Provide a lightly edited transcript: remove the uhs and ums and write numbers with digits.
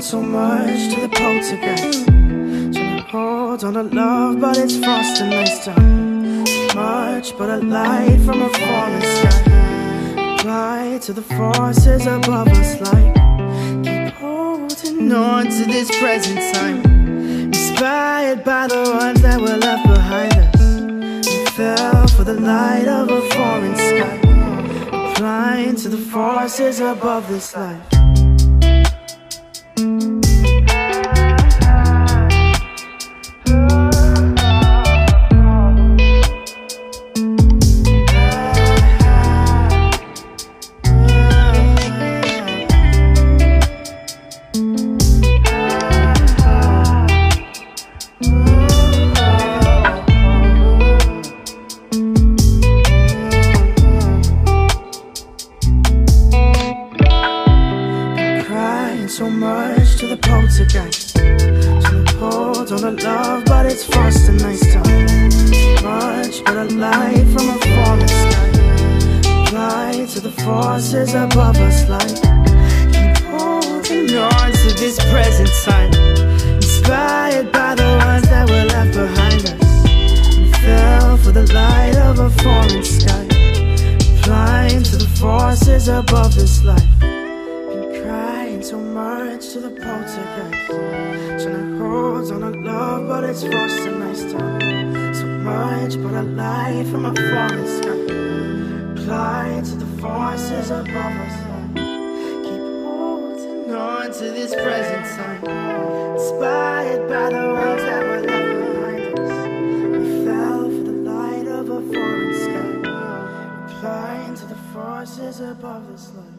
so much to the poltergeist. Trying to hold on to love, but it's frosting nice time. Much but a light from a falling sky. Apply to the forces above us like keep holding on to this present time. Inspired by the ones that were left behind us. We fell for the light of a foreign sky. Applying to the forces above this life. So much to the poltergeist. Trying to hold on to love, but it's frosting nice time. Much but a light from a falling sky. Apply to the forces above us like keep holding on to this present time. Inspired by the ones that were left behind us. We fell for the light of a foreign sky. Applying to the forces above this life. So much to the poltergeist. Trying to hold on to love, but it's frosting nice time. So much but a light from a falling sky. Apply to the forces above us like keep holding on to this present time. Inspired by the ones that were left behind us. We fell for the light of a foreign sky. Applying to the forces above this life.